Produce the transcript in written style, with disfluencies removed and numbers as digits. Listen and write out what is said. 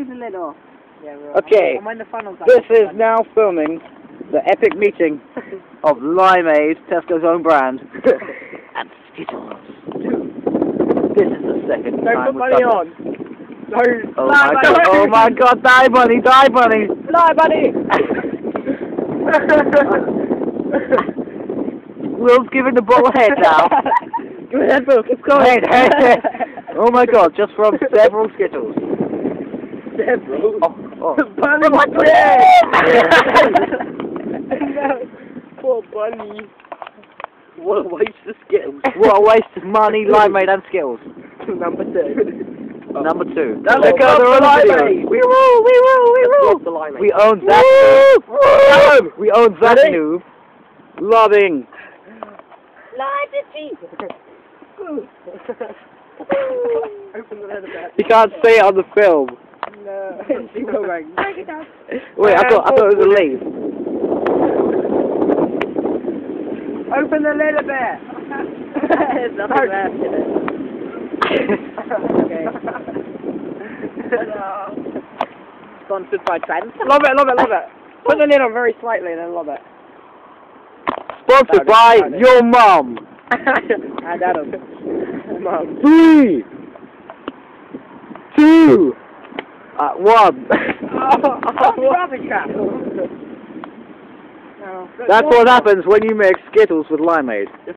take the lid off. Yeah, Okay, I'm in the funnel. this is now filming the epic meeting of Limeade, Tesco's own brand, and Skittles. This is the second Don't time put we've money done on. Don't. Oh my god, oh my god, die bunny, die bunny! Fly, buddy! Will's giving the ball a head now. Give me that book, it's going. Head. Oh my god, just from several Skittles. Several? Oh. Bunny! What the No. Poor bunny. What a waste of Skittles. What a waste of money, Limeade and Skittles. Number 2. Number 2. That's Look at the Limeade. We rule! The Limeade. We own that. We own that noob. Loving. Open the leather bag. You can't say it on the film. No. She will bang. Wait, I thought it was a leaf. Open the leather bag. There's nothing there. Okay. Sponsored by Trent. Love it. Put the lid on very slightly and then love it. Sponsored by your mum. And Adam. Mum. 3, 2, 1. Rubbish cap. That's what happens when you make Skittles with Limeade.